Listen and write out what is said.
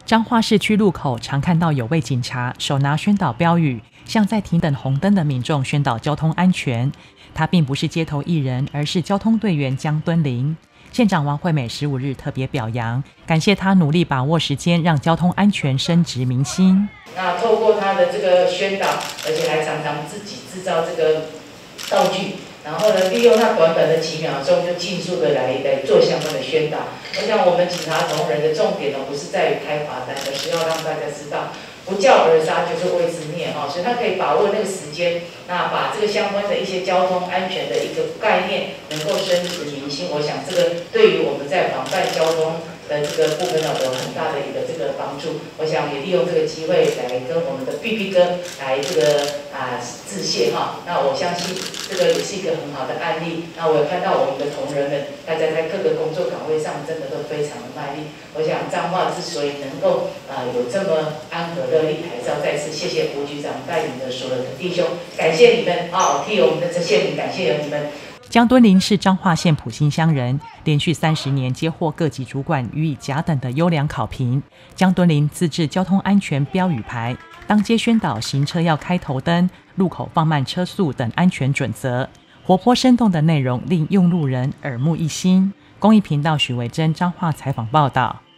彰化市区路口常看到有位警察手拿宣导标语，向在停等红灯的民众宣导交通安全。他并不是街头艺人，而是交通队员江敦霖。县长王惠美15日特别表扬，感谢他努力把握时间，让交通安全深植民心。 那透过他的这个宣导，而且还常常自己制造这个道具，然后呢，利用那短短的几秒钟就尽速的来做相关的宣导。我想我们警察同仁的重点呢，不是在于开罚单，而是要让大家知道，不教而杀就是谓之孽哈。所以他可以把握那个时间，那把这个相关的一些交通安全的一个概念能够深植民心。我想这个对于我们在防范交通的这个部分呢，有很大的一个这个帮助。我想也利用这个机会来跟我们的 BB 哥来这个致谢哈。那我相信这个也是一个很好的案例。那我也看到我们的同仁们，大家在各个工作岗位上真的都非常的卖力。我想彰化之所以能够有这么安和乐利，还是要再次谢谢吴局长带领的所有的弟兄，感谢你们啊！替我们的这县民感谢你们。 江敦霖是彰化县埔心乡人，连续30年接获各级主管予以甲等的优良考评。江敦霖自制交通安全标语牌，当街宣导行车要开头灯、路口放慢车速等安全准则，活泼生动的内容令用路人耳目一新。公益频道许维珍彰化采访报道。